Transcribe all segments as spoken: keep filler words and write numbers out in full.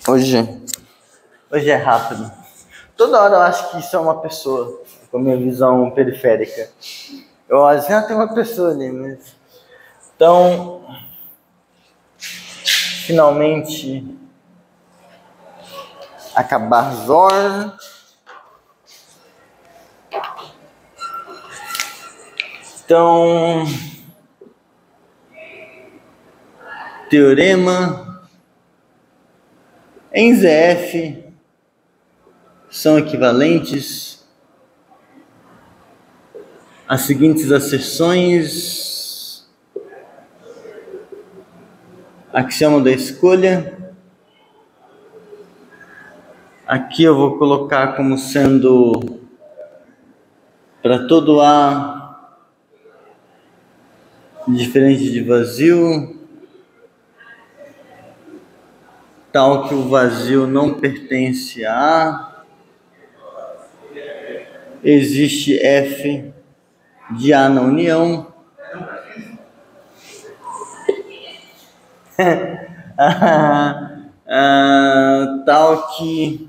Hoje, hoje é rápido. Toda hora eu acho que isso é uma pessoa, com a minha visão periférica. Eu acho que ah, tem uma pessoa ali, mas... Então, finalmente, acabar Zorn. Então, teorema em Z F são equivalentes às seguintes asserções: axioma da escolha. Aqui eu vou colocar como sendo para todo A diferente de vazio, tal que o vazio não pertence a A, existe F de A na união. ah, ah, tal que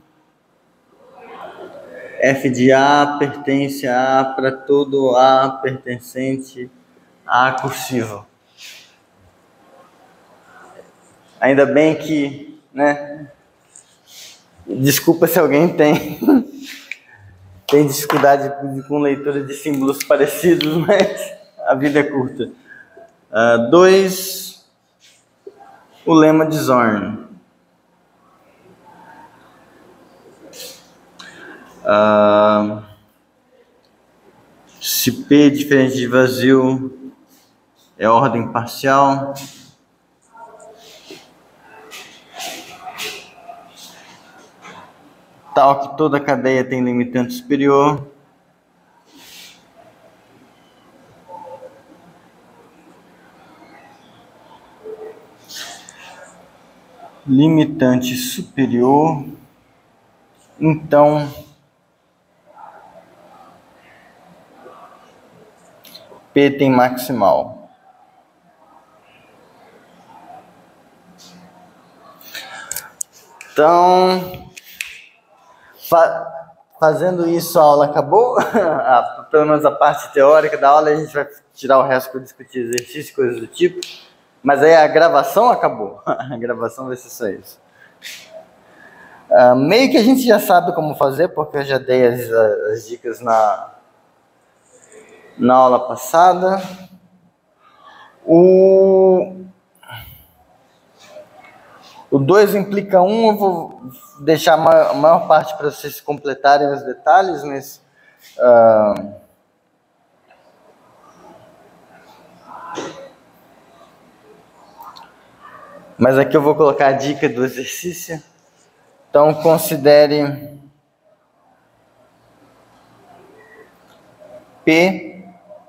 F de A pertence a A para todo A pertencente a A cursivo. Ainda bem que, né? Desculpa se alguém tem tem dificuldade com leitura de símbolos parecidos, mas a vida é curta. Uh, dois, o lema de Zorn. Uh, se P diferente de vazio é ordem parcial, tal que toda cadeia tem limitante superior, limitante superior, então P tem maximal. Então, fa fazendo isso, a aula acabou. ah, pelo menos a parte teórica da aula, a gente vai tirar o resto para discutir exercício, coisas do tipo. Mas aí a gravação acabou. A gravação vai ser só isso. Uh, meio que a gente já sabe como fazer, porque eu já dei as, as dicas na, na aula passada. O... O dois implica um, eu vou deixar a maior parte para vocês completarem os detalhes, mas... Uh, mas aqui eu vou colocar a dica do exercício. Então, considere P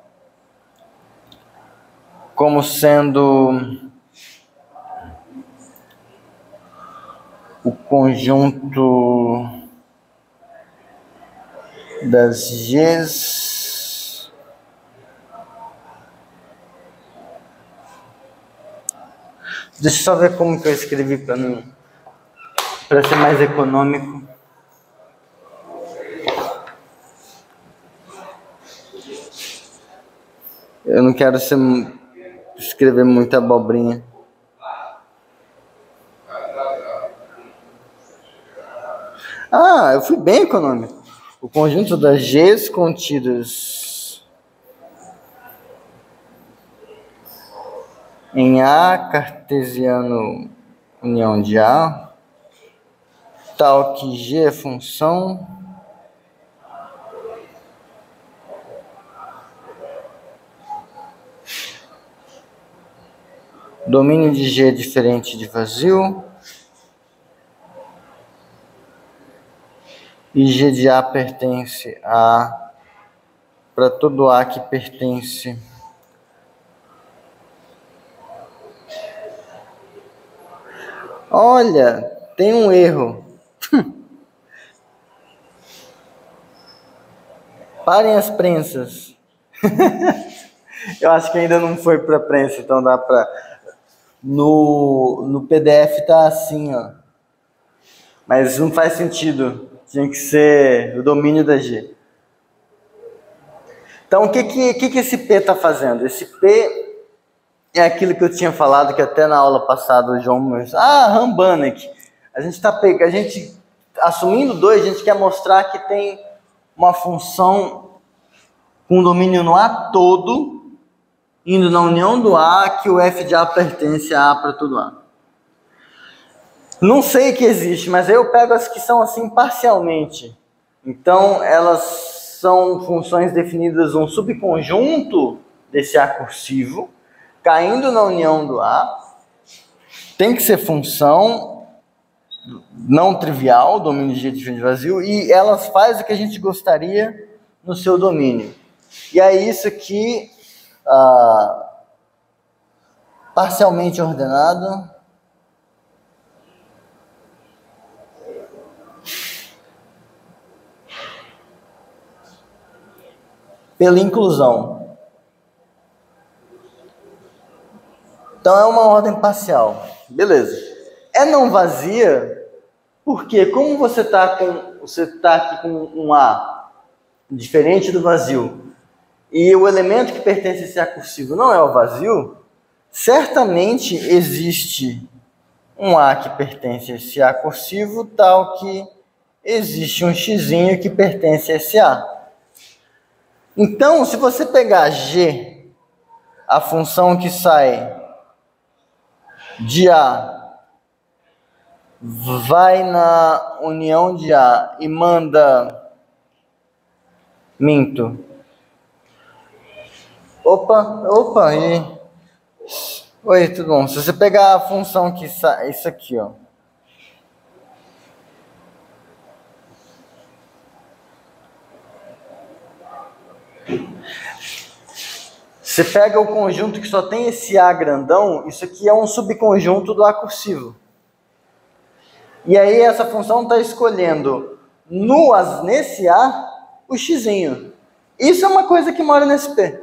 como sendo o conjunto das Gs deixa eu só ver como que eu escrevi para não para ser mais econômico. Eu não quero ser, escrever muita abobrinha. Ah, eu fui bem econômico. O conjunto das Gs contidas em A cartesiano união de A, tal que G é função domínio de G é diferente de vazio e G de A pertence a para todo A que pertence olha, tem um erro. Parem as prensas. Eu acho que ainda não foi para prensa, então dá para... No, no P D F tá assim, ó. Mas não faz sentido. Tinha que ser o domínio da G. Então, o que, que, que, que esse P está fazendo? Esse P é aquilo que eu tinha falado, que até na aula passada o João... Ah, Rambanek. A gente está pegando... A gente, assumindo dois, a gente quer mostrar que tem uma função com domínio no A todo, indo na união do A, que o F de A pertence a A para todo A. Não sei que existe, mas aí eu pego as que são assim parcialmente. Então, elas são funções definidas um subconjunto desse A cursivo, caindo na união do A. Tem que ser função não trivial, domínio de G de vazio, e elas fazem o que a gente gostaria no seu domínio. E é isso aqui, ah, parcialmente ordenado. Pela inclusão. Então é uma ordem parcial. Beleza. É não vazia, porque como você está com, você tá aqui com um A diferente do vazio, e o elemento que pertence a esse A cursivo não é o vazio, certamente existe um A que pertence a esse A cursivo, tal que existe um xzinho que pertence a esse A. Então, se você pegar G, a função que sai de A, vai na união de A e manda... Minto. Opa, opa, e... Oi, tudo bom? Se você pegar a função que sai... Isso aqui, ó. Você pega o conjunto que só tem esse A grandão, isso aqui é um subconjunto do A cursivo. E aí essa função está escolhendo no, nesse A o xzinho. Isso é uma coisa que mora nesse P.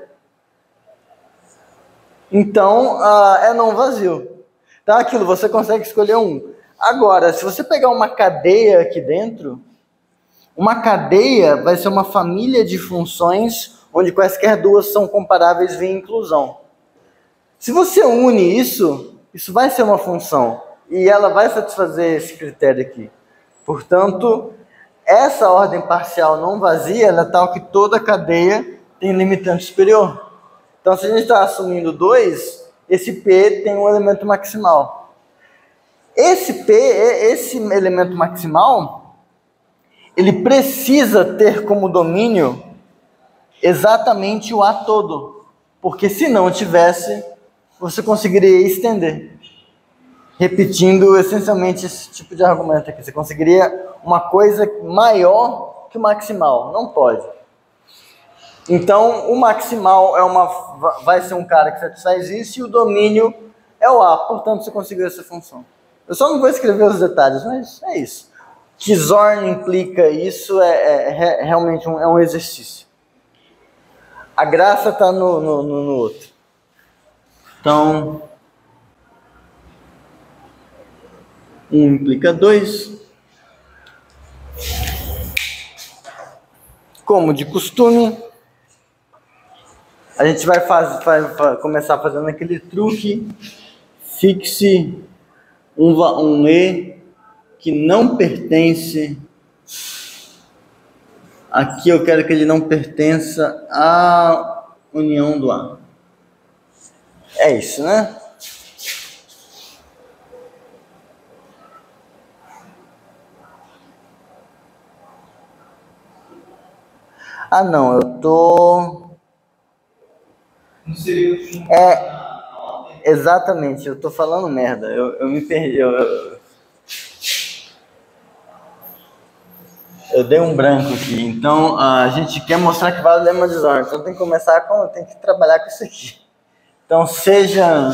Então, uh, é não vazio. Então, aquilo, você consegue escolher um. Agora, se você pegar uma cadeia aqui dentro, uma cadeia vai ser uma família de funções onde quaisquer duas são comparáveis via inclusão. Se você une isso, isso vai ser uma função, e ela vai satisfazer esse critério aqui. Portanto, essa ordem parcial não vazia, ela é tal que toda cadeia tem limitante superior. Então, se a gente está assumindo dois, esse P tem um elemento maximal. Esse P, esse elemento maximal, ele precisa ter como domínio exatamente o A todo, porque se não tivesse, você conseguiria estender, repetindo essencialmente esse tipo de argumento aqui. Você conseguiria uma coisa maior que o maximal, não pode. Então, o maximal é uma, vai ser um cara que satisfaz isso e o domínio é o A, portanto você conseguiu essa função. Eu só não vou escrever os detalhes, mas é isso. Que Zorn implica isso é, é, é realmente um, é um exercício. A graça está no, no, no, no outro. Então, um implica dois. Como de costume, a gente vai, faz, vai, vai começar fazendo aquele truque. Fixe um, um E que não pertence. Aqui eu quero que ele não pertença à união do A. É isso, né? Ah, não, eu tô... Não seria... É, exatamente, eu tô falando merda. Eu, eu me perdi. Eu, eu... eu dei um branco aqui. Então, a gente quer mostrar que vale o lema de Zorn. Então, tem que começar com... Tem que trabalhar com isso aqui. Então, seja...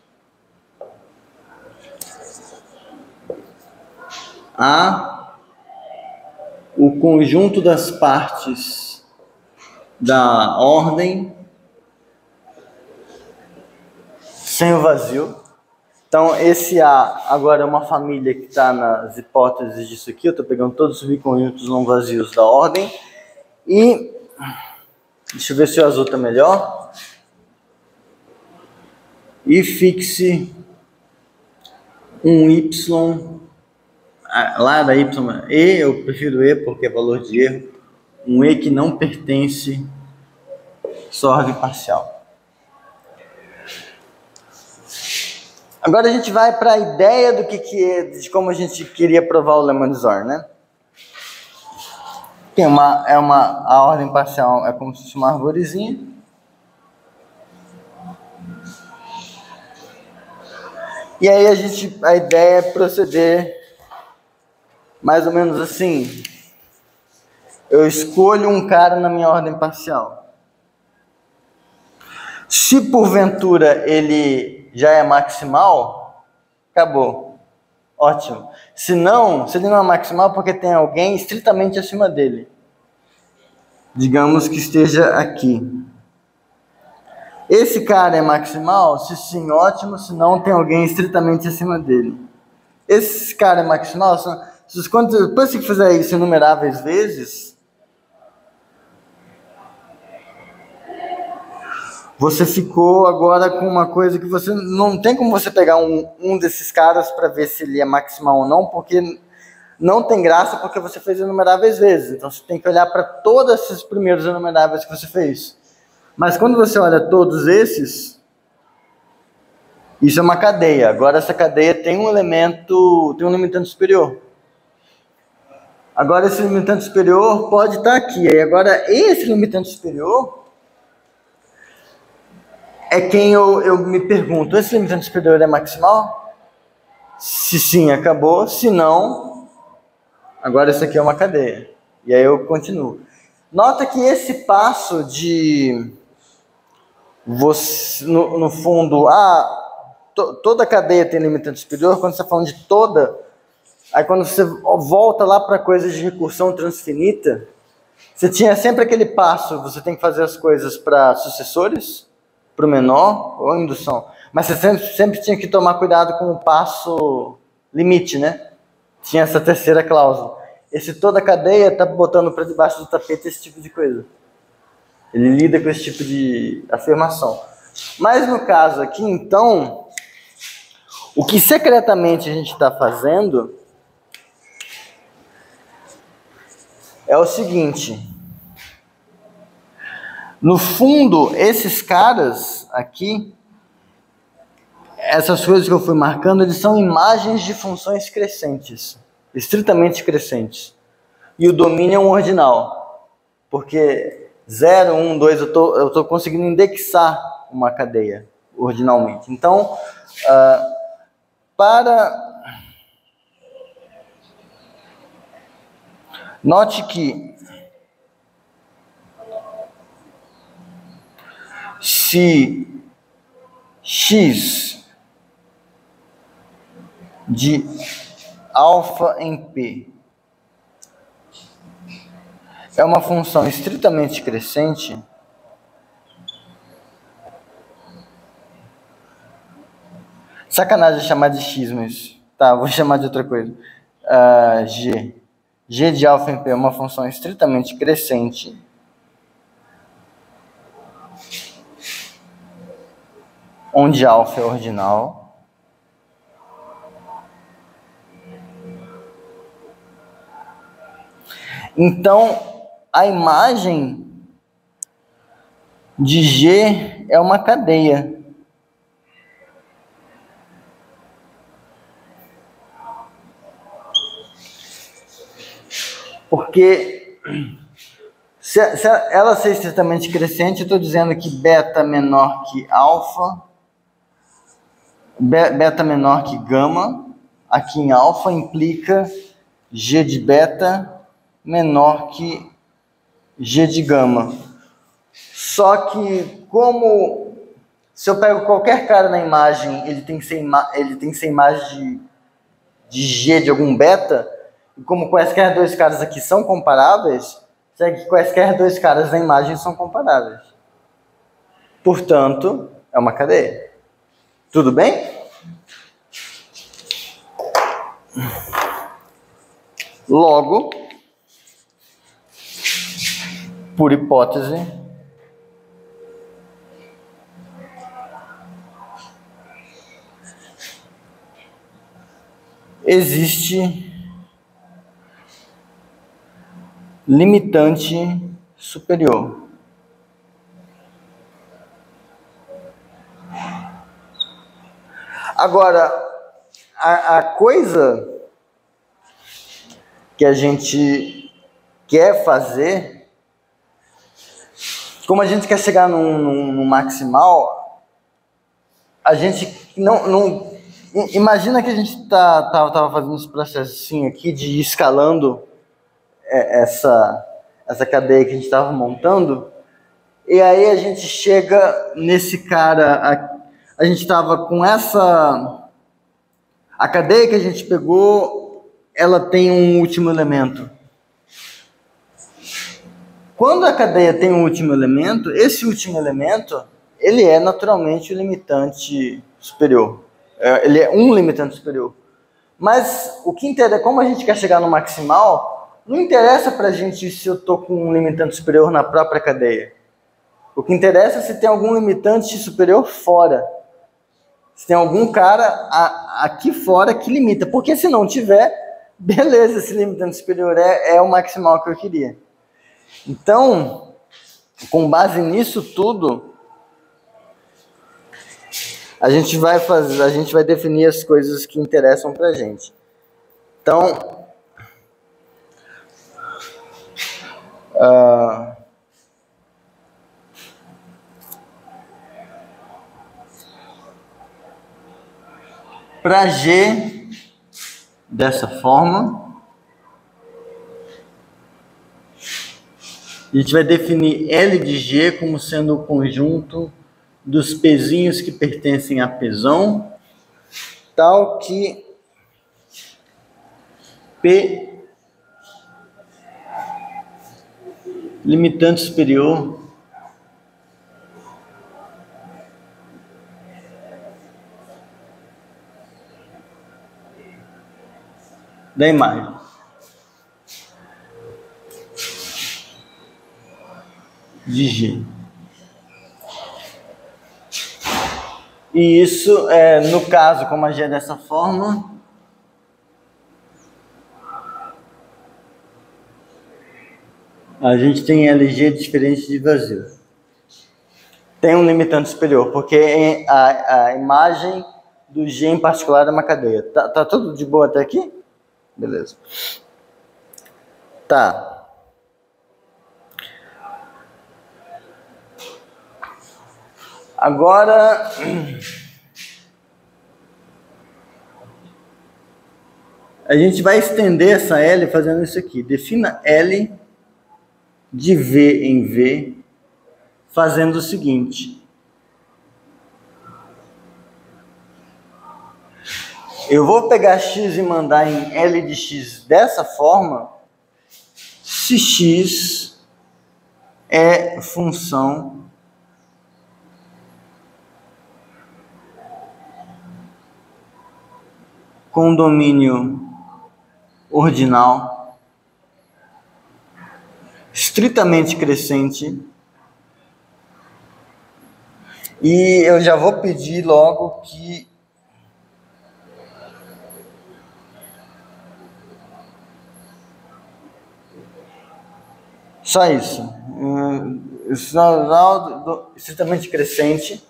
A... o conjunto das partes da ordem sem o vazio. Então, esse A agora é uma família que está nas hipóteses disso aqui. Eu estou pegando todos os subconjuntos não vazios da ordem. E, deixa eu ver se o azul está melhor. E fixe um Y, lá da Y, E, eu prefiro E porque é valor de erro. Um E que não pertence sua ordem parcial. Agora a gente vai para a ideia do que, que é, de como a gente queria provar o Lemon-Zor, né? Tem uma, é uma, a ordem parcial é como se fosse uma arvorezinha. E aí a gente, a ideia é proceder mais ou menos assim. Eu escolho um cara na minha ordem parcial. Se porventura ele já é maximal, acabou. Ótimo. Se não, se ele não é maximal, porque tem alguém estritamente acima dele. Digamos que esteja aqui. Esse cara é maximal? Se sim, ótimo. Se não, tem alguém estritamente acima dele. Esse cara é maximal? Se, quando, depois que fizer isso inumeráveis vezes, você ficou agora com uma coisa que você não tem como você pegar um, um desses caras para ver se ele é maximal ou não, porque não tem graça, porque você fez inumeráveis vezes. Então você tem que olhar para todos esses primeiros inumeráveis que você fez. Mas quando você olha todos esses, isso é uma cadeia. Agora essa cadeia tem um elemento, tem um limitante superior. Agora esse limitante superior pode estar aqui. E agora esse limitante superior é quem eu, eu me pergunto, esse limitante superior é maximal? Se sim, acabou. Se não, agora isso aqui é uma cadeia. E aí eu continuo. Nota que esse passo de você, no, no fundo, ah, to, toda cadeia tem limitante superior, quando você está falando de toda, aí quando você volta lá para coisas de recursão transfinita, você tinha sempre aquele passo, você tem que fazer as coisas para sucessores, para o menor, ou indução. Mas você sempre, sempre tinha que tomar cuidado com o passo limite, né? Tinha essa terceira cláusula. Esse toda a cadeia está botando para debaixo do tapete esse tipo de coisa. Ele lida com esse tipo de afirmação. Mas no caso aqui, então, o que secretamente a gente está fazendo é o seguinte. No fundo, esses caras aqui, essas coisas que eu fui marcando, eles são imagens de funções crescentes, estritamente crescentes. E o domínio é um ordinal, porque zero, um, dois, eu tô, eu tô conseguindo indexar uma cadeia ordinalmente. Então, uh, para... Note que se x de alfa em P é uma função estritamente crescente, sacanagem chamar de x, mas tá, vou chamar de outra coisa. Uh, g. G de alfa em P é uma função estritamente crescente, onde alfa é ordinal. Então, a imagem de G é uma cadeia. Porque se, se ela ser estritamente crescente, eu estou dizendo que beta menor que alfa, beta menor que gama, aqui em alfa implica G de beta menor que G de gama. Só que como se eu pego qualquer cara na imagem, ele tem que ser, ima ele tem que ser imagem de, de G de algum beta, e como quaisquer dois caras aqui são comparáveis, segue que quaisquer dois caras na imagem são comparáveis. Portanto, é uma cadeia. Tudo bem? Logo, por hipótese, existe limitante superior. Agora, a, a coisa que a gente quer fazer, como a gente quer chegar no, no, no maximal, a gente não, não imagina que a gente tá, tá, tava fazendo esse processinho aqui de ir escalando essa, essa cadeia que a gente estava montando, e aí a gente chega nesse cara, a, a gente estava com essa, a cadeia que a gente pegou, ela tem um último elemento. Quando a cadeia tem um último elemento, esse último elemento, ele é naturalmente o limitante superior. Ele é um limitante superior. Mas o que interessa, como a gente quer chegar no maximal, não interessa pra gente se eu tô com um limitante superior na própria cadeia. O que interessa é se tem algum limitante superior fora. Se tem algum cara a, aqui fora que limita. Porque se não tiver, beleza, esse limitante superior é, é o maximal que eu queria. Então, com base nisso tudo, a gente vai fazer, a gente vai definir as coisas que interessam pra gente. Então, uh, para G dessa forma, a gente vai definir L de G como sendo o conjunto dos pezinhos que pertencem a pesão, tal que P limitante superior da imagem. De G. E isso, é, no caso, como a G é dessa forma, a gente tem L G diferente de vazio. Tem um limitante superior, porque a, a imagem do G em particular é uma cadeia. Tá, tá tudo de boa até aqui? Beleza. Tá. Agora, a gente vai estender essa L fazendo isso aqui. Defina L de V em V, fazendo o seguinte. Eu vou pegar X e mandar em L de X dessa forma, se X é função com domínio ordinal, estritamente crescente, e eu já vou pedir logo que só isso, estritamente crescente.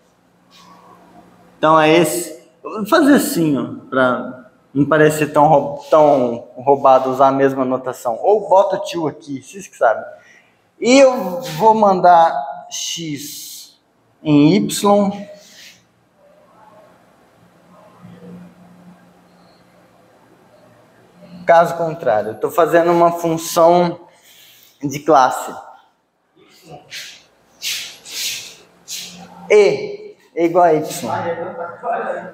Então é esse. Eu vou fazer assim, ó, para não parecer tão, tão roubado usar a mesma notação. Ou bota o tio aqui, vocês que sabem. E eu vou mandar X em Y. Caso contrário, eu estou fazendo uma função de classe. E é igual a Y.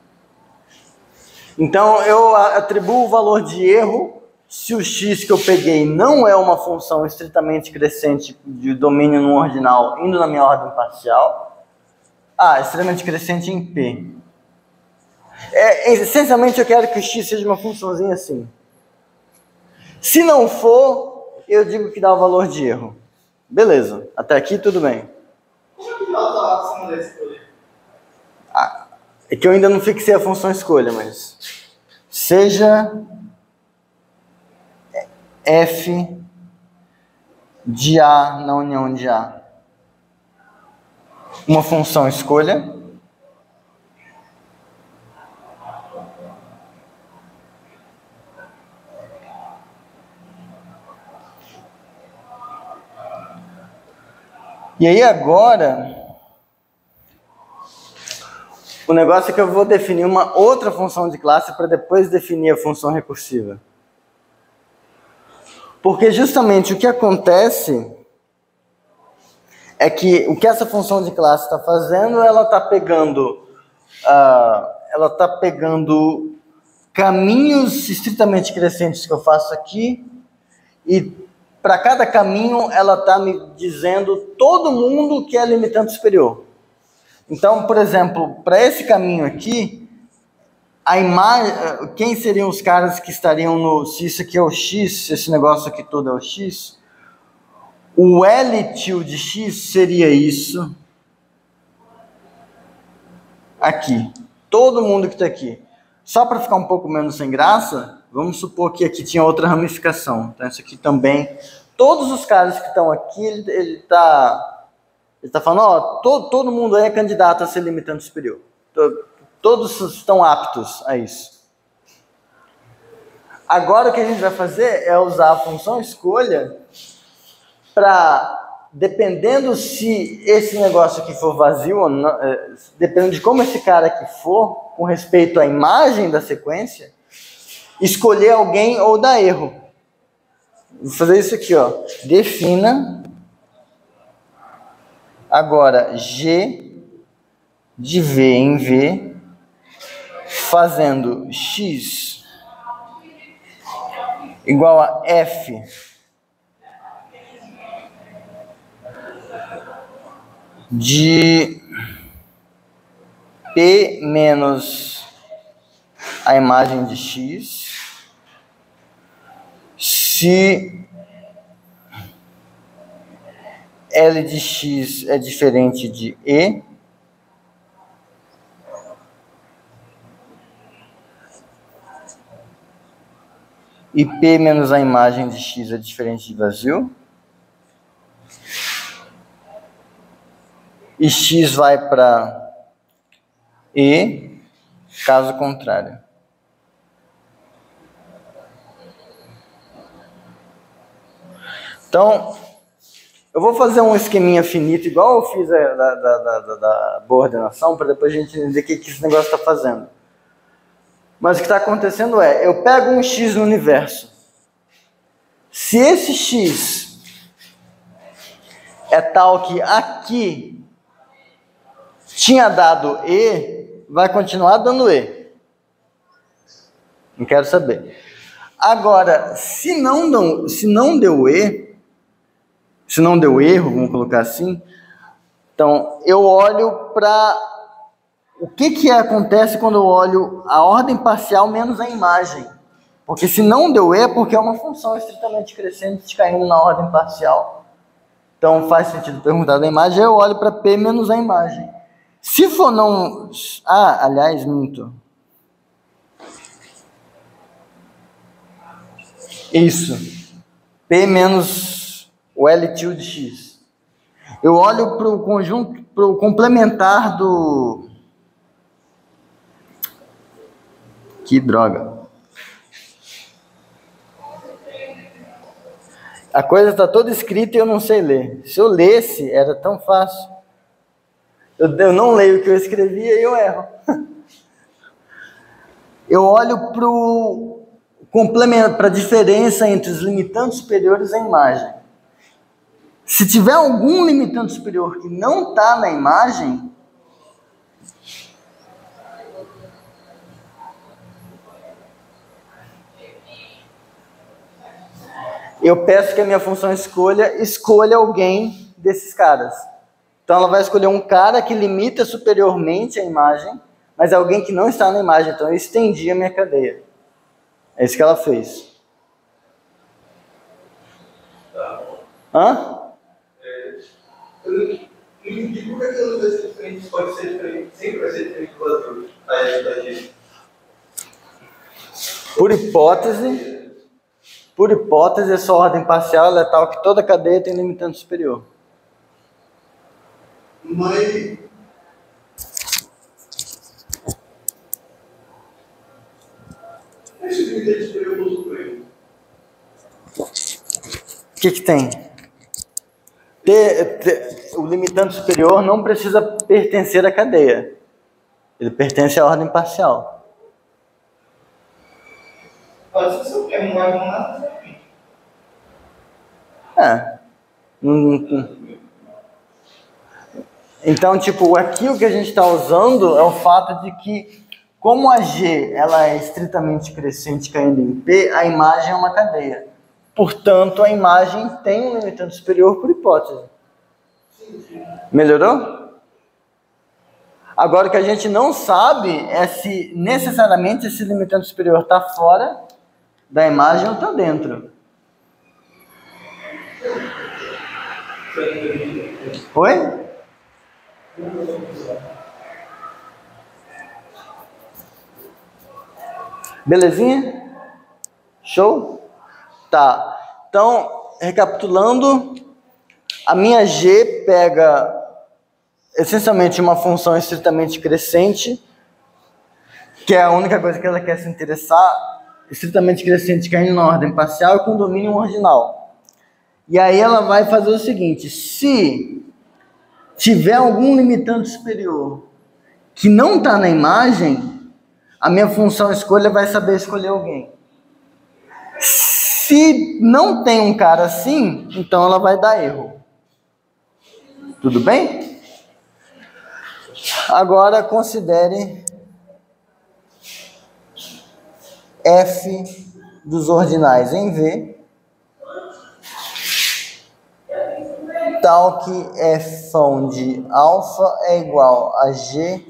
Então, eu atribuo o valor de erro se o X que eu peguei não é uma função estritamente crescente de domínio no ordinal indo na minha ordem parcial. Ah, estritamente crescente em P. É, essencialmente eu quero que o x seja uma funçãozinha assim. Se não for, eu digo que dá o valor de erro. Beleza, até aqui tudo bem. Como é que ela tá lá acima da escolha? Ah, é que eu ainda não fixei a função escolha, mas... Seja f de A na união de A uma função escolha e aí agora o negócio é que eu vou definir uma outra função de classe para depois definir a função recursiva. Porque justamente o que acontece é que o que essa função de classe está fazendo, ela está pegando, uh, ela está pegando caminhos estritamente crescentes que eu faço aqui e para cada caminho ela está me dizendo todo mundo que é limitante superior. Então, por exemplo, para esse caminho aqui, a imagem, quem seriam os caras que estariam no, se isso aqui é o x, se esse negócio aqui todo é o x, o L tilde x seria isso aqui, todo mundo que está aqui. Só para ficar um pouco menos sem graça, vamos supor que aqui tinha outra ramificação. Então isso aqui também, todos os caras que estão aqui, ele está ele tá falando, ó, todo, todo mundo aí é candidato a ser limitante superior. Todos estão aptos a isso. Agora o que a gente vai fazer é usar a função escolha para, dependendo se esse negócio aqui for vazio ou não, dependendo de como esse cara aqui for, com respeito à imagem da sequência, escolher alguém ou dar erro. Vou fazer isso aqui, ó. Defina agora G de V em V, fazendo x igual a f de P menos a imagem de x, se L de x é diferente de E, e P menos a imagem de x é diferente de vazio, e x vai para E, caso contrário. Então, eu vou fazer um esqueminha finito, igual eu fiz a, da, da, da, da boa ordenação, para depois a gente entender o que, que esse negócio está fazendo. Mas o que está acontecendo é, eu pego um x no universo. Se esse x é tal que aqui tinha dado E, vai continuar dando E. Não quero saber. Agora, se não, não, se não deu E, se não deu erro, vamos colocar assim, então eu olho para o que, que acontece quando eu olho a ordem parcial menos a imagem. Porque se não deu E, é porque é uma função estritamente crescente caindo na ordem parcial. Então faz sentido perguntar da imagem, eu olho para P menos a imagem. Se for não... Ah, aliás, minto. Isso. P menos o L tilde x. Eu olho para o conjunto, para o complementar do... Que droga. A coisa está toda escrita e eu não sei ler. Se eu lesse, era tão fácil. Eu, eu não leio o que eu escrevi e eu erro. Eu olho para o complemento, para a diferença entre os limitantes superiores e a imagem. Se tiver algum limitante superior que não está na imagem, eu peço que a minha função escolha, escolha alguém desses caras. Então ela vai escolher um cara que limita superiormente a imagem mas é alguém que não está na imagem, então eu estendi a minha cadeia. É isso que ela fez. Hã? É, eu não entendi por que aquilo vai ser diferente, pode ser diferente, sempre vai ser diferente do outro. Aí, da gente. Por hipótese, por hipótese, essa ordem parcial é tal que toda cadeia tem limitante superior. Mas... Esse limitante superior do supremo. O que que tem? Ter, ter, o limitante superior não precisa pertencer à cadeia. Ele pertence à ordem parcial. Pode ser se eu quero mais ou nada. É. Então, tipo, aqui o que a gente está usando é o fato de que, como a G ela é estritamente crescente caindo em P, a imagem é uma cadeia. Portanto, a imagem tem um limitante superior por hipótese. Melhorou? Agora, o que a gente não sabe é se necessariamente esse limitante superior está fora da imagem ou está dentro. Oi? Belezinha? Show? Tá. Então, recapitulando, a minha G pega essencialmente uma função estritamente crescente, que é a única coisa que ela quer se interessar, estritamente crescente caindo na ordem parcial e com domínio ordinal. E aí ela vai fazer o seguinte: se tiver algum limitante superior que não está na imagem, a minha função escolha vai saber escolher alguém. Se não tem um cara assim, então ela vai dar erro. Tudo bem? Agora considere f dos ordinais em V, tal que f de alfa é igual a G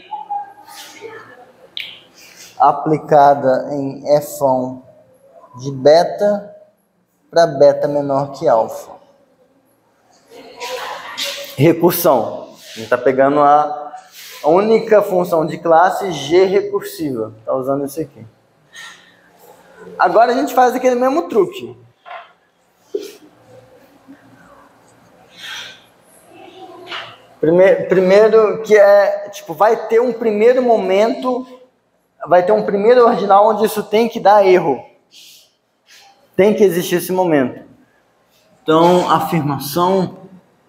aplicada em f de beta para beta menor que alfa. Recursão. A gente está pegando a única função de classe G recursiva. Está usando isso aqui. Agora a gente faz aquele mesmo truque. Primeiro, primeiro que é, tipo, vai ter um primeiro momento, vai ter um primeiro ordinal onde isso tem que dar erro. Tem que existir esse momento. Então, afirmação,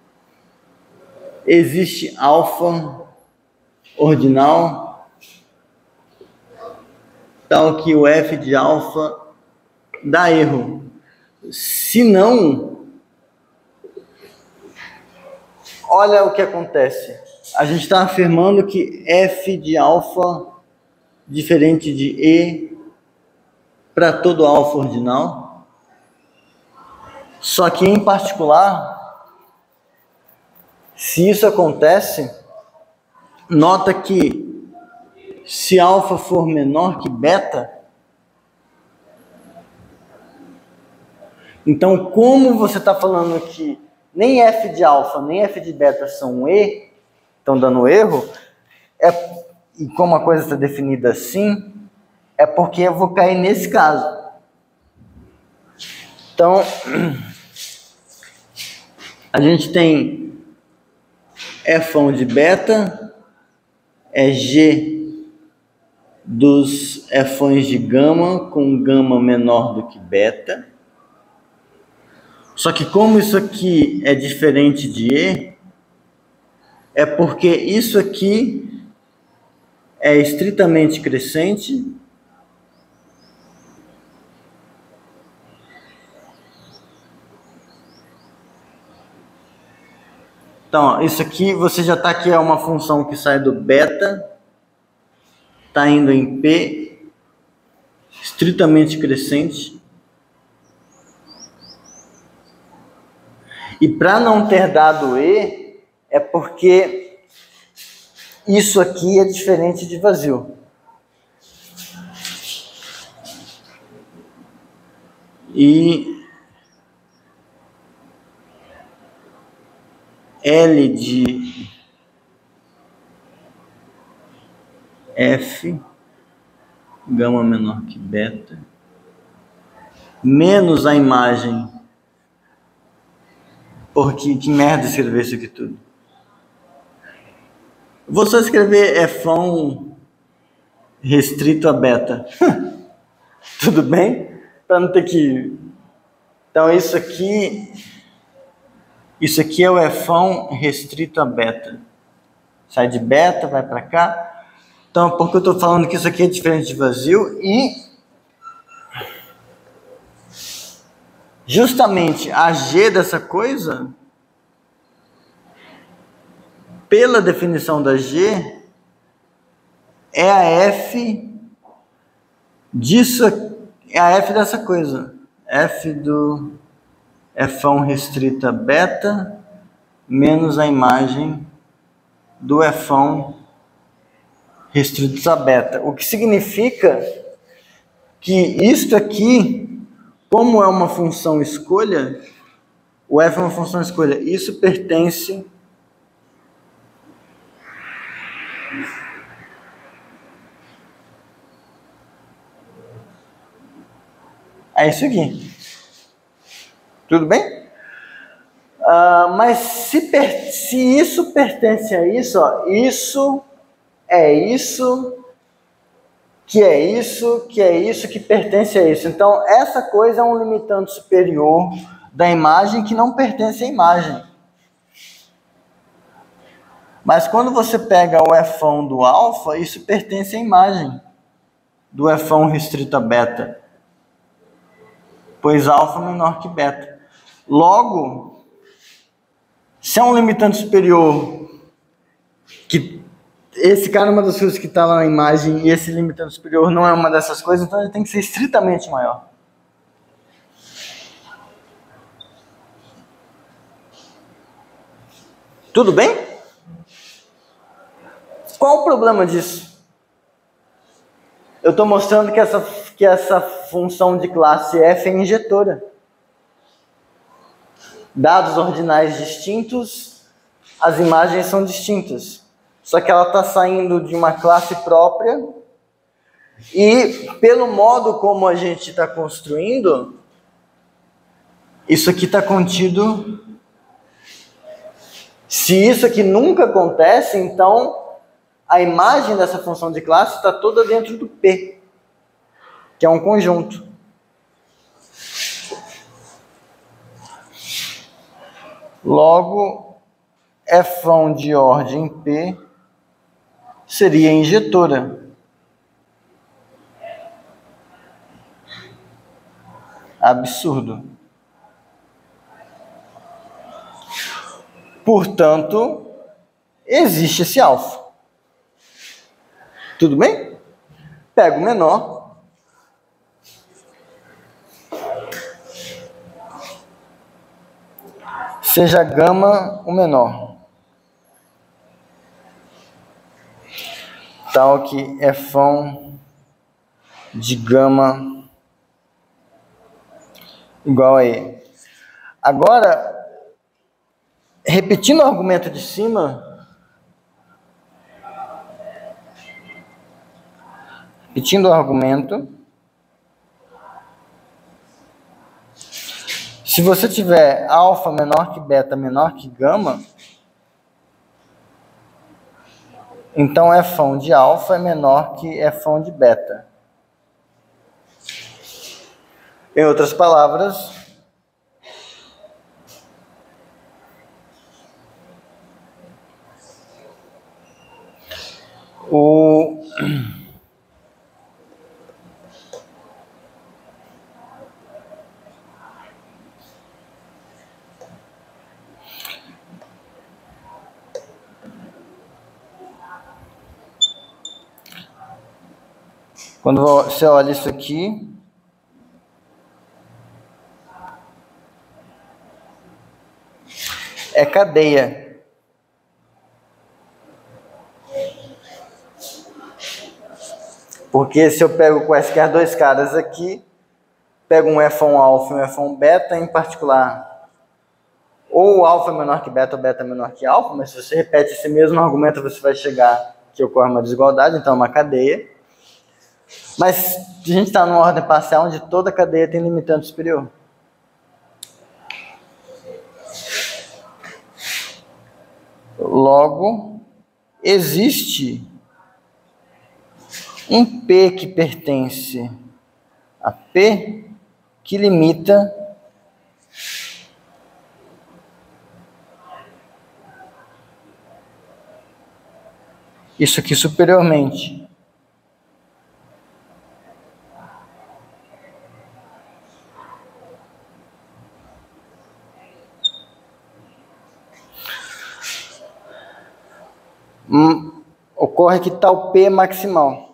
existe alfa ordinal, tal que o f de alfa dá erro. Se não, olha o que acontece. A gente está afirmando que f de alfa diferente de E para todo alfa ordinal. Só que, em particular, se isso acontece, nota que se alfa for menor que beta, então, como você está falando que nem f de alfa nem f de beta são E, estão dando erro, é, e como a coisa está definida assim, é porque eu vou cair nesse caso. Então, a gente tem f de beta, é G dos f de gama, com gama menor do que beta. Só que como isso aqui é diferente de E, é porque isso aqui é estritamente crescente Então, isso aqui, você já está aqui, é uma função que sai do beta, está indo em P, estritamente crescente. E para não ter dado E, é porque isso aqui é diferente de vazio. E L de F, gama menor que beta, menos a imagem. Porque que merda escrever isso aqui tudo. Vou só escrever Fão restrito a beta. Tudo bem? Para não ter que... Então isso aqui... Isso aqui é o Fão restrito a beta. Sai de beta, vai para cá. Então, por que eu estou falando que isso aqui é diferente de vazio? E... justamente a G dessa coisa... pela definição da G, é a F disso, é a F dessa coisa. F do Fão restrita beta menos a imagem do Fão restrito a beta. O que significa que isto aqui, como é uma função escolha, o F é uma função escolha, isso pertence é isso aqui. Tudo bem? Uh, mas se, per se isso pertence a isso, ó, isso é isso, que é isso, que é isso, que pertence a isso. Então, essa coisa é um limitante superior da imagem que não pertence à imagem. Mas quando você pega o Fão do alfa, isso pertence à imagem do Fão restrito a beta. Pois alfa é menor que beta. Logo, se é um limitante superior, que esse cara é uma das coisas que está lá na imagem, e esse limitante superior não é uma dessas coisas, então ele tem que ser estritamente maior. Tudo bem? Qual o problema disso? Eu estou mostrando que essa, que essa função de classe F é injetora. Dados ordinais distintos, as imagens são distintas. Só que ela está saindo de uma classe própria e, pelo modo como a gente está construindo, isso aqui está contido. Se isso aqui nunca acontece, então a imagem dessa função de classe está toda dentro do P, que é um conjunto. Logo, Fão de ordem P seria injetora. Absurdo. Portanto, existe esse alfa. Tudo bem? Pego o menor. Seja gama o menor. Tal que Fão de gama igual a E. Agora, repetindo o argumento de cima, repetindo o argumento, se você tiver alfa menor que beta menor que gama, então Fão de alfa é menor que Fão de beta. Em outras palavras, o quando você olha isso aqui, é cadeia. Porque se eu pego quaisquer dois caras aqui, pego um F um alfa e um F um beta, em particular, ou alfa é menor que beta, ou beta é menor que alfa, mas se você repete esse mesmo argumento, você vai chegar que ocorre uma desigualdade, então é uma cadeia. Mas a gente está numa ordem parcial onde toda cadeia tem limitante superior. Logo, existe um P que pertence a P que limita isso aqui superiormente. Hum, ocorre que tal P é maximal.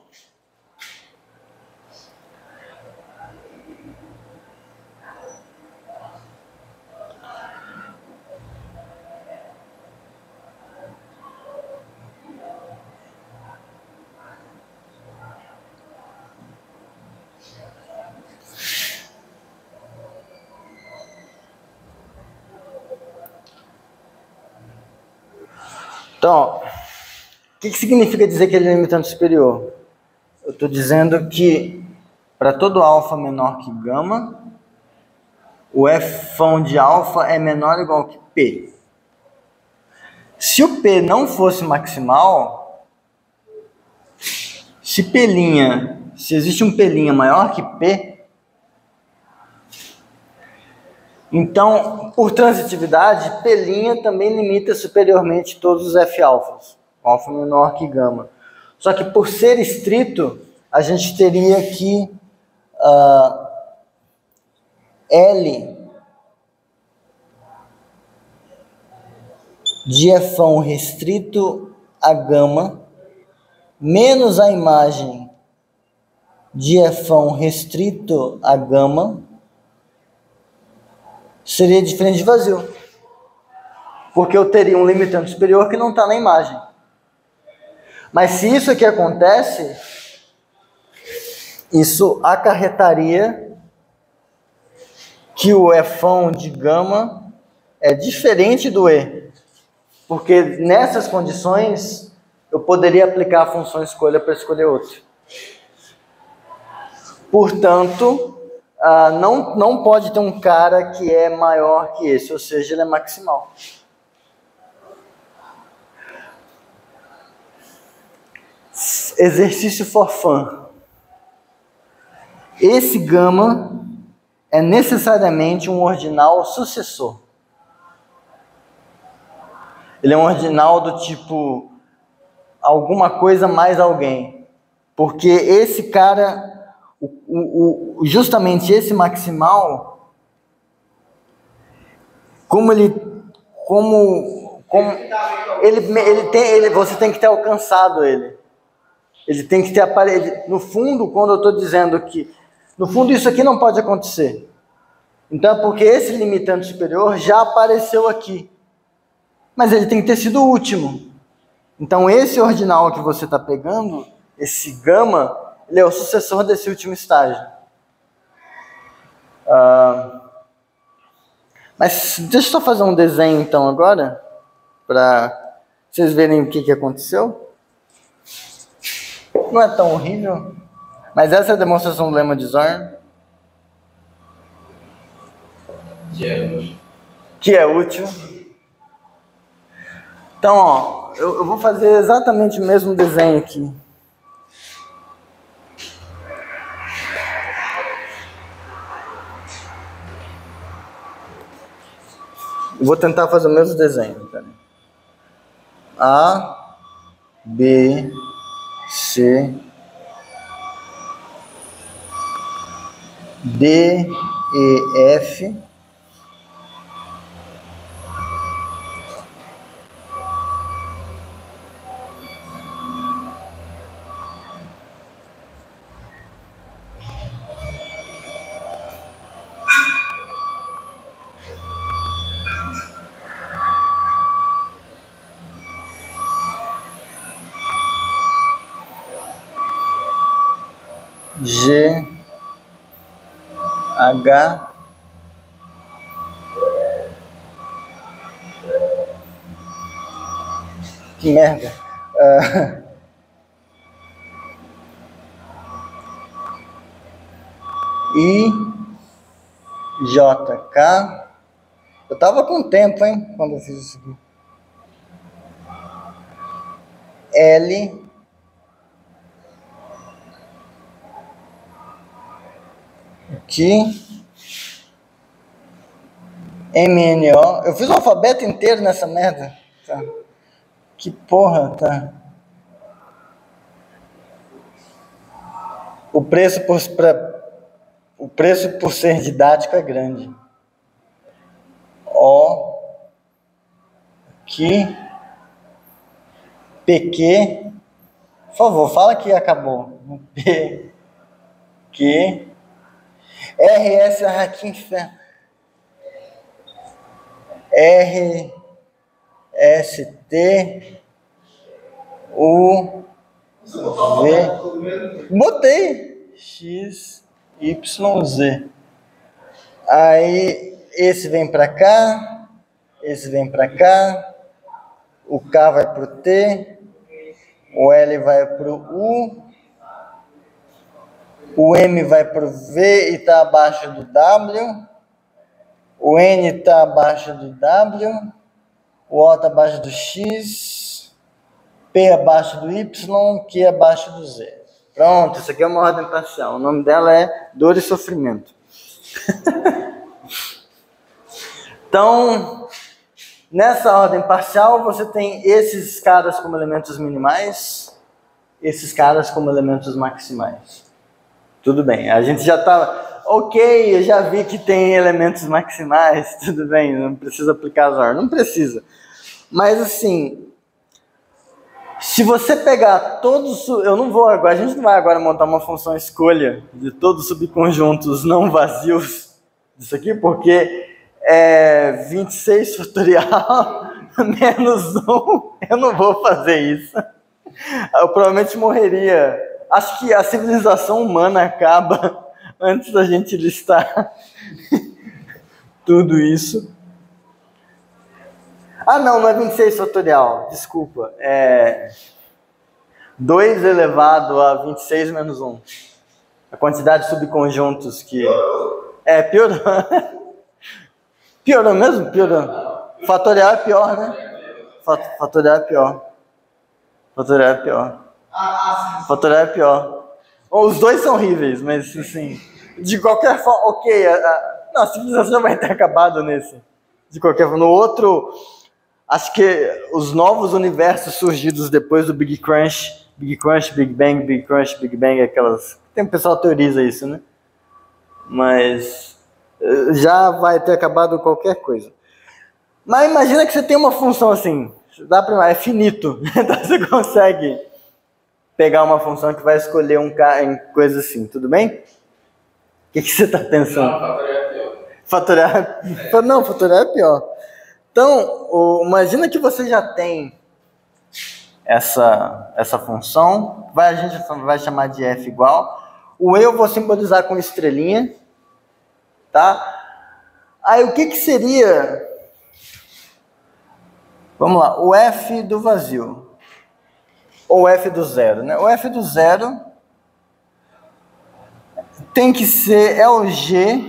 Então, o que, que significa dizer que ele é limitante superior? Eu estou dizendo que para todo alfa menor que gama, o F de alfa é menor ou igual que P. Se o P não fosse maximal, se P', se existe um P' maior que P, então, por transitividade, P' também limita superiormente todos os F-alfas, alfa menor que gama. Só que por ser estrito, a gente teria que uh, L de F restrito a gama menos a imagem de F restrito a gama seria diferente de vazio. Porque eu teria um limitante superior que não está na imagem. Mas se isso aqui acontece, isso acarretaria que o F de gama é diferente do E. Porque nessas condições, eu poderia aplicar a função escolha para escolher outro. Portanto, ah, não, não pode ter um cara que é maior que esse, ou seja, ele é maximal. Exercício for fun. Esse gama é necessariamente um ordinal sucessor. Ele é um ordinal do tipo alguma coisa mais alguém. Porque esse cara, o, o, o, justamente esse maximal, como ele, como, como ele, ele tem, ele, você tem que ter alcançado ele. Ele tem que ter aparelho. No fundo, quando eu estou dizendo que, no fundo, isso aqui não pode acontecer. Então, é porque esse limitante superior já apareceu aqui. Mas ele tem que ter sido o último. Então, esse ordinal que você está pegando, esse gama, ele é o sucessor desse último estágio. Ah, mas deixa eu só fazer um desenho, então, agora, para vocês verem o que, que aconteceu. Não é tão horrível, mas essa é a demonstração do lema de Zorn. Que é útil. Que é útil. Então, ó, eu, eu vou fazer exatamente o mesmo desenho aqui. Eu vou tentar fazer o mesmo desenho. Pera aí. A, B, C, D, E, F. G, H, que merda, uh, I, J, K, eu tava com tempo, hein, quando eu fiz isso aqui, L, aqui, M, N, O, eu fiz o alfabeto inteiro nessa merda, tá. Que porra, tá? O preço por, pra, o preço por ser didático é grande. O, que, P, Q, por favor, fala que acabou. P, Q, R, S, R, que inferno. R, S, T, U, V, botei, X, Y, Z. Aí, esse vem para cá, esse vem para cá, o K vai pro T, o L vai pro U, o M vai pro V e está abaixo do W, o N está abaixo do W, o O está abaixo do X, P abaixo do Y, Q abaixo do Z. Pronto, isso aqui é uma ordem parcial. O nome dela é dor e sofrimento. Então, nessa ordem parcial, você tem esses caras como elementos minimais, esses caras como elementos maximais. Tudo bem, a gente já está... Ok, eu já vi que tem elementos maximais, tudo bem, não precisa aplicar as ordens. Não precisa. Mas, assim, se você pegar todos... Eu não vou agora... A gente não vai agora montar uma função escolha de todos os subconjuntos não vazios disso aqui, porque... É vinte e seis fatorial menos um, eu não vou fazer isso. Eu provavelmente morreria. Acho que a civilização humana acaba antes da gente listar tudo isso. Ah, não, não é vinte e seis fatorial, desculpa. É dois elevado a vinte e seis menos um. A quantidade de subconjuntos que... É, piorou. Piorou mesmo? Piorou. Fatorial é pior, né? Fatorial é pior. Fatorial é pior. Fatorial é pior. Os dois são horríveis, mas assim, de qualquer forma, ok, a, a, não, a civilização vai ter acabado nesse. De qualquer forma, no outro, acho que os novos universos surgidos depois do Big Crunch, Big Crunch, Big Bang, Big Crunch, Big Bang, aquelas... Tem um pessoal que teoriza isso, né? Mas... já vai ter acabado qualquer coisa. Mas imagina que você tem uma função assim, dá pra, é finito, então você consegue pegar uma função que vai escolher um K em coisa assim, tudo bem? O que, que você está pensando? Não, fatorial é pior. Fatorial é... Não, fatorial é pior. Então, o... imagina que você já tem essa, essa função, vai, a gente vai chamar de f igual, o E eu vou simbolizar com estrelinha, tá? Aí o que que seria, vamos lá, o f do vazio, ou f do zero, né? O f do zero tem que ser, é o G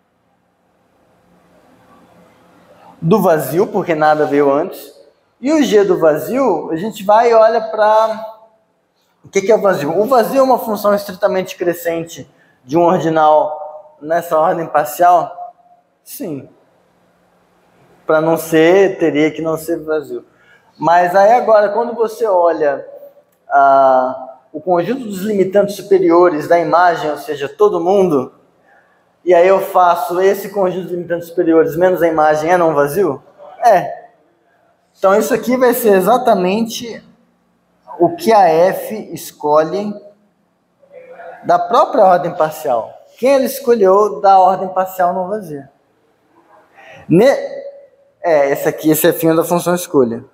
do vazio, porque nada veio antes, e o G do vazio, a gente vai e olha para, o que que é o vazio? O vazio é uma função estritamente crescente de um ordinal nessa ordem parcial? Sim. Para não ser, teria que não ser vazio. Mas aí agora, quando você olha ah, o conjunto dos limitantes superiores da imagem, ou seja, todo mundo, e aí eu faço esse conjunto de limitantes superiores menos a imagem, é não vazio? É. Então isso aqui vai ser exatamente o que a F escolhe da própria ordem parcial. Quem ela escolheu da ordem parcial não vazia. Ne... É, esse aqui, esse é fim da função escolha.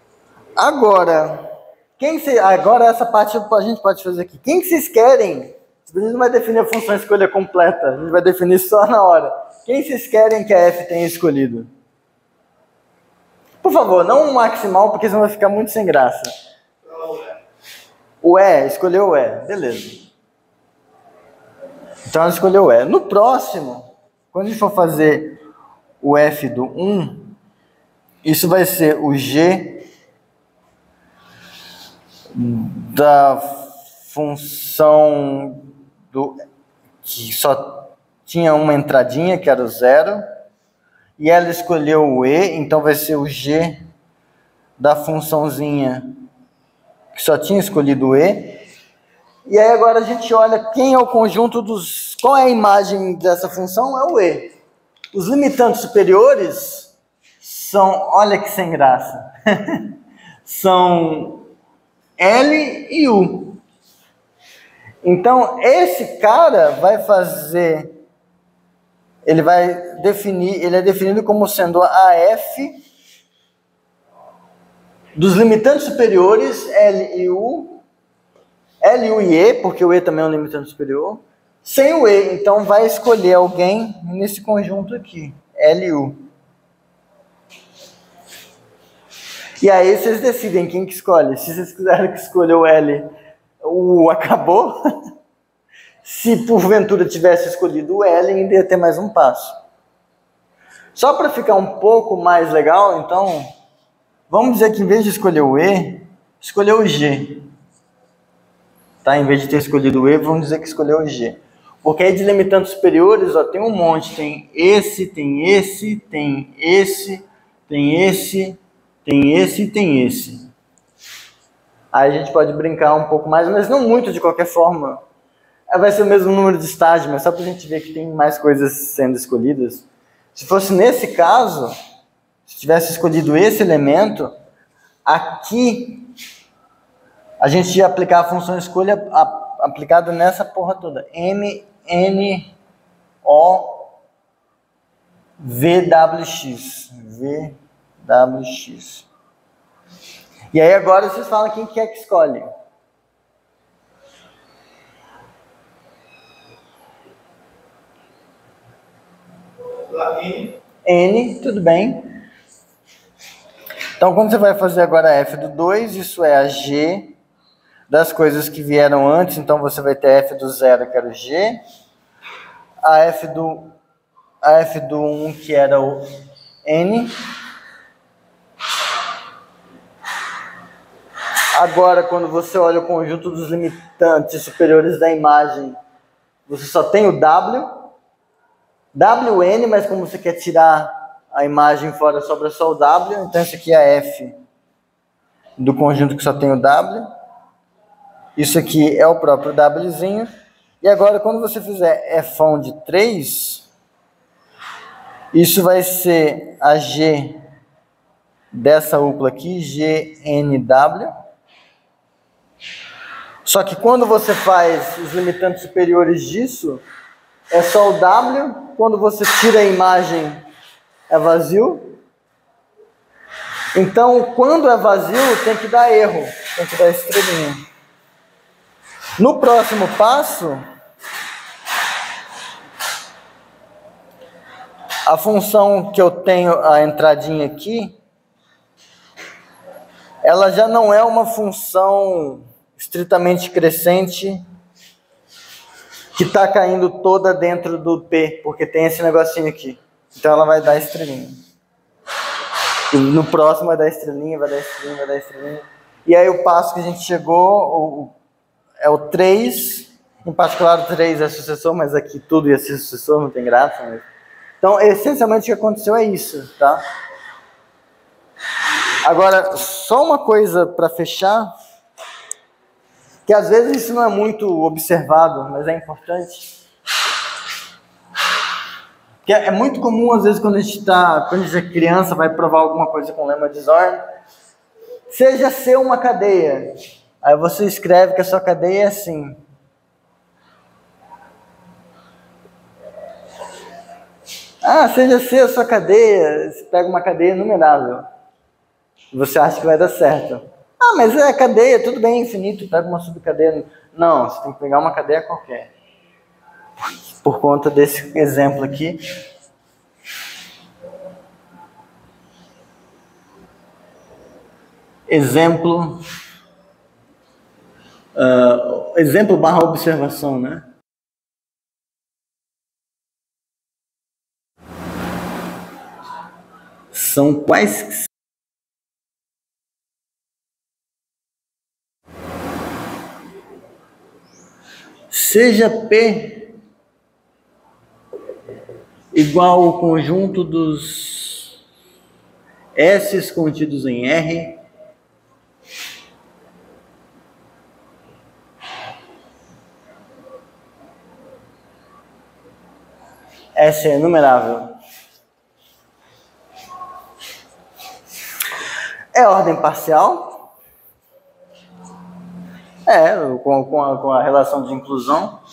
Agora, quem se... agora essa parte a gente pode fazer aqui. Quem que vocês querem A gente não vai definir a função escolha completa, a gente vai definir só na hora. Quem vocês querem que a f tenha escolhido? Por favor, não um maximal, porque senão vai ficar muito sem graça. O E, escolheu o E, beleza. Então ela escolheu o E. No próximo, quando a gente for fazer o f do um, isso vai ser o G da função do, que só tinha uma entradinha, que era o zero, e ela escolheu o E, então vai ser o G da funçãozinha que só tinha escolhido o E. E aí agora a gente olha quem é o conjunto dos... Qual é a imagem dessa função? É o E. Os limitantes superiores são... Olha que sem graça. São L e U. Então, esse cara vai fazer... Ele vai definir... Ele é definido como sendo a F dos limitantes superiores, L e U... L, U e E, porque o E também é um limitante superior, sem o E, então vai escolher alguém nesse conjunto aqui, L e U. E aí vocês decidem quem que escolhe. Se vocês quiserem que escolha o L, o U acabou. Se porventura tivesse escolhido o L, ainda ia ter mais um passo. Só para ficar um pouco mais legal, então, vamos dizer que em vez de escolher o E, escolheu o G. Tá? Em vez de ter escolhido o E, vamos dizer que escolheu o G. Porque aí de limitantes superiores, ó, tem um monte. Tem esse, tem esse, tem esse, tem esse, tem esse e tem esse. Aí a gente pode brincar um pouco mais, mas não muito de qualquer forma. Vai ser o mesmo número de estágios, mas só para a gente ver que tem mais coisas sendo escolhidas. Se fosse nesse caso, se tivesse escolhido esse elemento, aqui... a gente ia aplicar a função escolha a, aplicada nessa porra toda. M, N, O, V, W, X. V, W, X. E aí agora vocês falam quem que é que escolhe. N. N, tudo bem. Então, quando você vai fazer agora a F do dois, isso é a G das coisas que vieram antes, então você vai ter a F do zero, que era o G, a F do, a F do um, que era o N. Agora, quando você olha o conjunto dos limitantes superiores da imagem, você só tem o W, W N, mas como você quer tirar a imagem fora, sobra só o W, então isso aqui é a F do conjunto que só tem o W. Isso aqui é o próprio Wzinho. E agora, quando você fizer F de três, isso vai ser a G dessa upla aqui, G N W. Só que quando você faz os limitantes superiores disso, é só o W. Quando você tira a imagem, é vazio. Então, quando é vazio, tem que dar erro, tem que dar estrelinha. No próximo passo, a função que eu tenho, a entradinha aqui, ela já não é uma função estritamente crescente que está caindo toda dentro do P, porque tem esse negocinho aqui. Então ela vai dar estrelinha. E no próximo vai dar estrelinha, vai dar estrelinha, vai dar estrelinha. E aí o passo que a gente chegou... O, é o três, em particular o três é sucessor, mas aqui tudo ia ser sucessor, não tem graça. Mas... Então, essencialmente o que aconteceu é isso, tá? Agora, só uma coisa para fechar, que às vezes isso não é muito observado, mas é importante. Que é muito comum, às vezes, quando a gente está, quando a gente é criança, vai provar alguma coisa com lema de Zorn, seja ser uma cadeia. Aí você escreve que a sua cadeia é assim. Ah, seja C a sua cadeia. Você pega uma cadeia numerável. Você acha que vai dar certo. Ah, mas é cadeia, tudo bem, infinito. Pega uma subcadeia. Não, você tem que pegar uma cadeia qualquer. por conta desse exemplo aqui. Exemplo, uh, exemplo barra observação, né? São quais? Seja P igual ao conjunto dos S contidos em R, S é enumerável. É ordem parcial? É, com, com, a, com a relação de inclusão.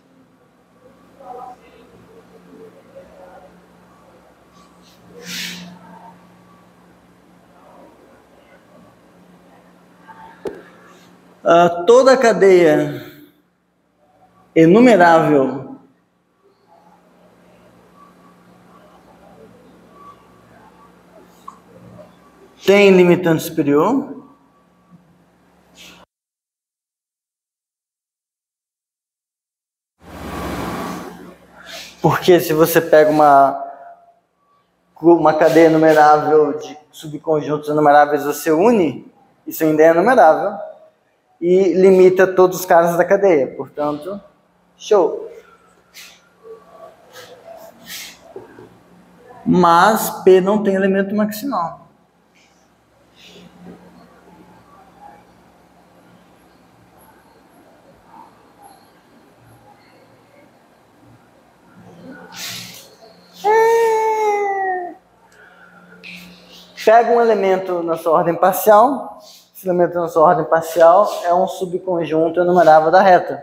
Uh, toda a cadeia enumerável tem limitante superior? Porque se você pega uma, uma cadeia enumerável de subconjuntos enumeráveis, você une, isso ainda é enumerável, e limita todos os caras da cadeia. Portanto, show. Mas P não tem elemento maximal. Pega um elemento na sua ordem parcial, esse elemento na sua ordem parcial é um subconjunto enumerável da reta.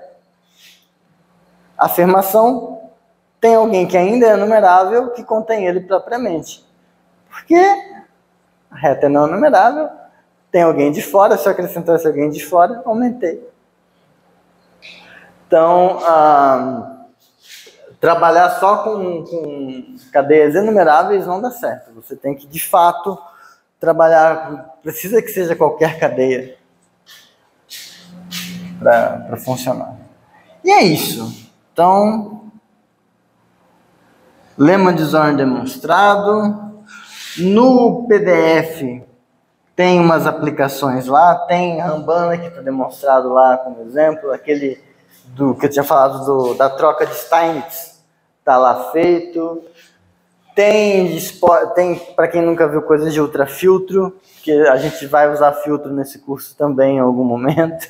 Afirmação, tem alguém que ainda é enumerável que contém ele propriamente. Porque a reta é não enumerável, tem alguém de fora, se eu acrescentar esse alguém de fora, aumentei. Então, ah, trabalhar só com, com cadeias enumeráveis não dá certo. Você tem que, de fato, trabalhar, precisa que seja qualquer cadeia para funcionar. E é isso. Então, lema de Zorn demonstrado. No P D F tem umas aplicações lá, tem Rambana que está demonstrado lá como exemplo, aquele do que eu tinha falado do, da troca de Steinitz, está lá feito. Tem, tem para quem nunca viu, coisas de ultrafiltro, que a gente vai usar filtro nesse curso também em algum momento.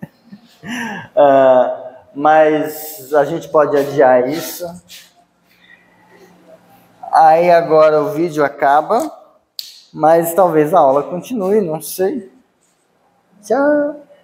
uh, mas a gente pode adiar isso. Aí agora o vídeo acaba, mas talvez a aula continue, não sei. Tchau!